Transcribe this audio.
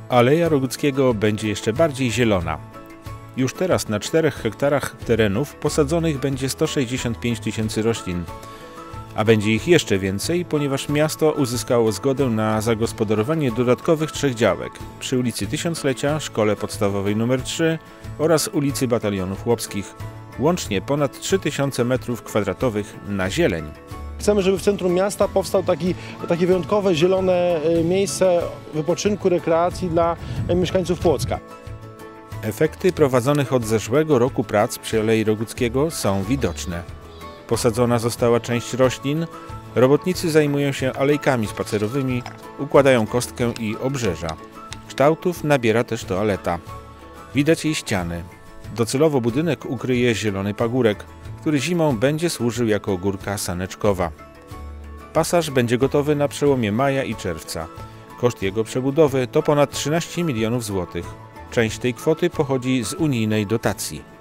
Aleja Roguckiego będzie jeszcze bardziej zielona. Już teraz na 4 hektarach terenów posadzonych będzie 165 tysięcy roślin, a będzie ich jeszcze więcej, ponieważ miasto uzyskało zgodę na zagospodarowanie dodatkowych 3 działek przy ulicy Tysiąclecia, Szkole Podstawowej nr 3 oraz ulicy Batalionów Chłopskich. Łącznie ponad 3000 m2 na zieleń. Chcemy, żeby w centrum miasta powstał takie wyjątkowe, zielone miejsce wypoczynku, rekreacji dla mieszkańców Płocka. Efekty prowadzonych od zeszłego roku prac przy Alei Roguckiego są widoczne. Posadzona została część roślin, robotnicy zajmują się alejkami spacerowymi, układają kostkę i obrzeża. Kształtów nabiera też toaleta. Widać jej ściany. Docelowo budynek ukryje zielony pagórek, który zimą będzie służył jako górka saneczkowa. Pasaż będzie gotowy na przełomie maja i czerwca. Koszt jego przebudowy to ponad 13 milionów złotych. Część tej kwoty pochodzi z unijnej dotacji.